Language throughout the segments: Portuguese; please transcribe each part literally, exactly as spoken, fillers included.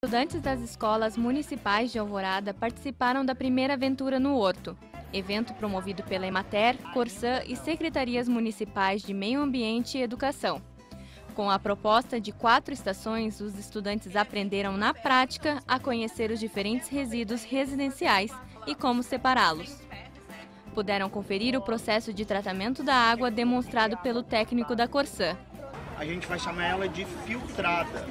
Estudantes das escolas municipais de Alvorada participaram da primeira aventura no Horto, evento promovido pela Emater, Corsã e Secretarias Municipais de Meio Ambiente e Educação. Com a proposta de quatro estações, os estudantes aprenderam na prática a conhecer os diferentes resíduos residenciais e como separá-los. Puderam conferir o processo de tratamento da água demonstrado pelo técnico da Corsã. A gente vai chamar ela de filtrada.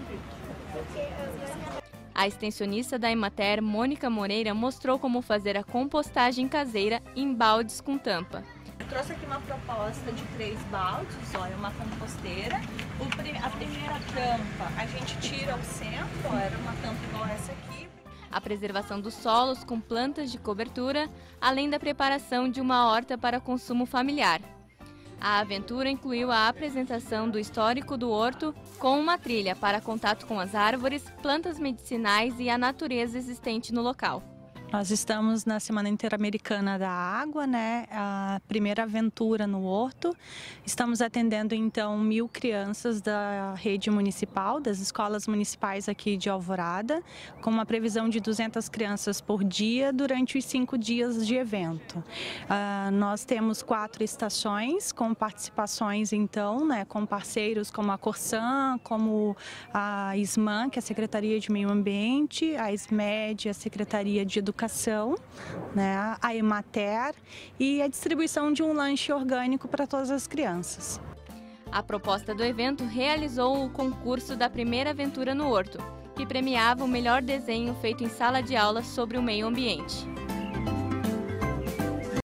A extensionista da Emater, Mônica Moreira, mostrou como fazer a compostagem caseira em baldes com tampa. Eu trouxe aqui uma proposta de três baldes, olha, uma composteira. O prim- a primeira tampa, a gente tira o centro, ó, era uma tampa igual essa aqui. A preservação dos solos com plantas de cobertura, além da preparação de uma horta para consumo familiar. A aventura incluiu a apresentação do histórico do horto com uma trilha para contato com as árvores, plantas medicinais e a natureza existente no local. Nós estamos na Semana Interamericana da Água, né? A primeira aventura no Horto. Estamos atendendo então mil crianças da rede municipal, das escolas municipais aqui de Alvorada, com uma previsão de duzentas crianças por dia durante os cinco dias de evento. Uh, nós temos quatro estações com participações então, né, com parceiros como a Corsã, como a SMAN, que é a Secretaria de Meio Ambiente, a SMED, a Secretaria de Educação, né, a Emater e a distribuição de um lanche orgânico para todas as crianças. A proposta do evento realizou o concurso da primeira aventura no Horto, que premiava o melhor desenho feito em sala de aula sobre o meio ambiente.